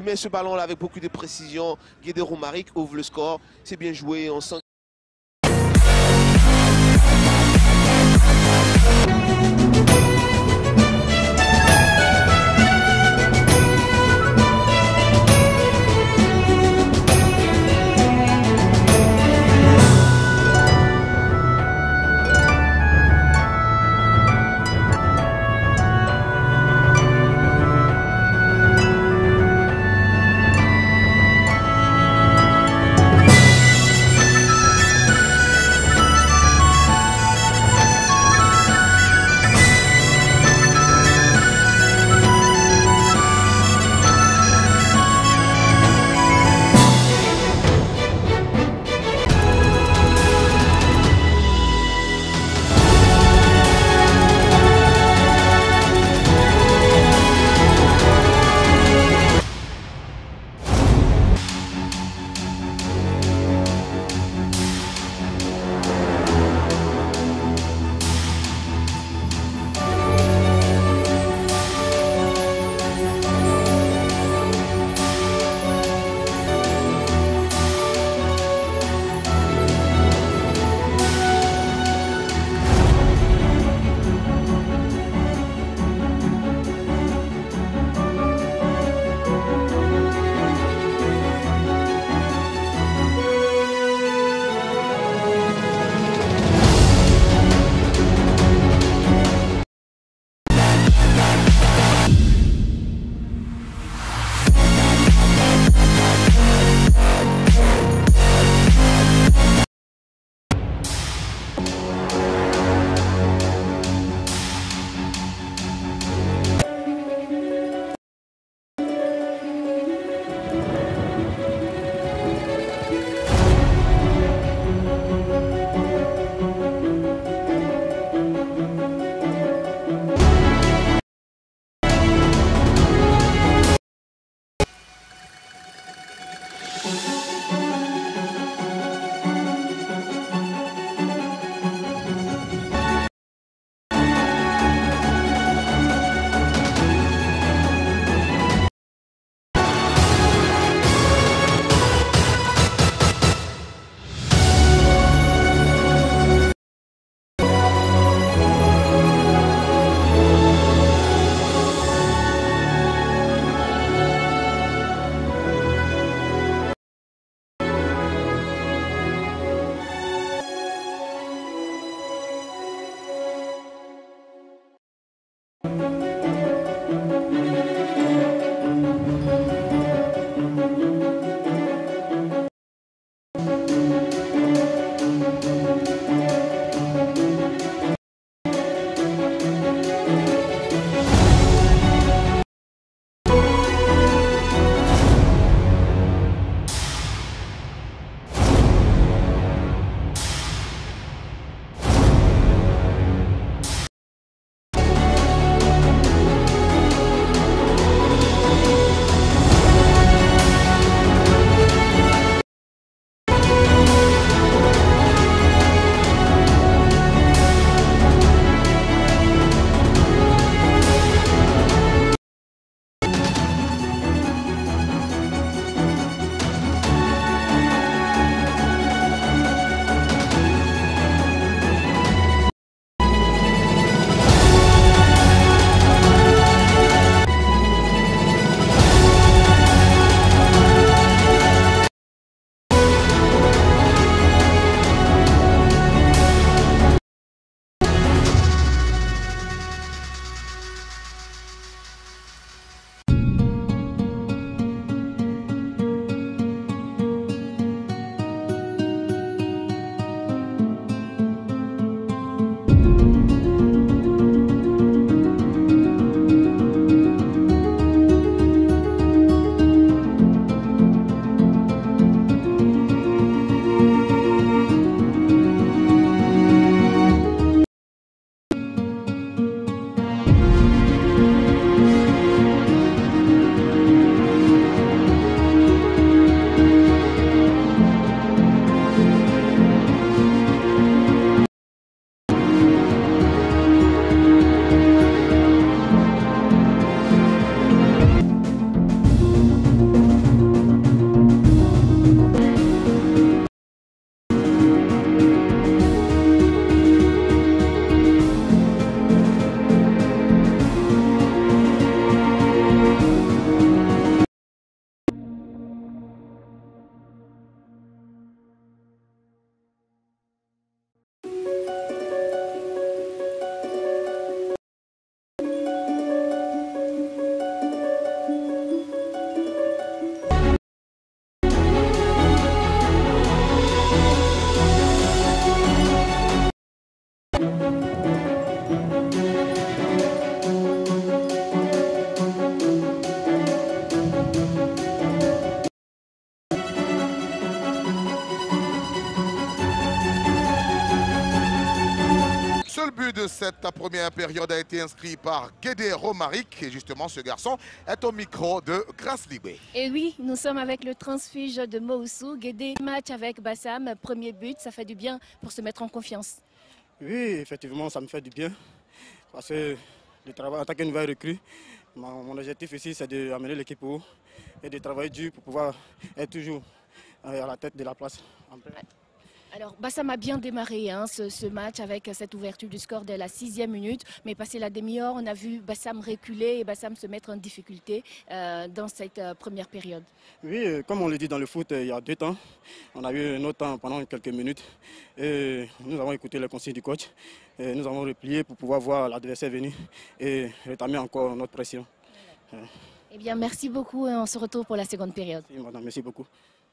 met ce ballon-là avec beaucoup de précision. Guédé Romaric ouvre le score. C'est bien joué. On sent de cette première période a été inscrit par Guédé Romaric. Et justement, ce garçon est au micro de Grace Libé. Et oui, nous sommes avec le transfuge de Moussou. Guédé, match avec Bassam, premier but, ça fait du bien pour se mettre en confiance. Oui, effectivement, ça me fait du bien. Parce que le travail en tant que nouvelle recrue, mon objectif ici, c'est d'amener l'équipe au haut et de travailler dur pour pouvoir être toujours à la tête de la place. Alors, Bassam a bien démarré ce match avec cette ouverture du score dès la 6e minute. Mais passé la demi-heure, on a vu Bassam reculer et Bassam se mettre en difficulté dans cette première période. Oui, comme on le dit dans le foot, il y a 2 temps. On a eu un autre temps pendant quelques minutes. Et nous avons écouté les consignes du coach. Et nous avons replié pour pouvoir voir l'adversaire venir et rétamer encore notre pression. Eh bien, merci beaucoup et on se retrouve pour la seconde période. Merci, madame, merci beaucoup.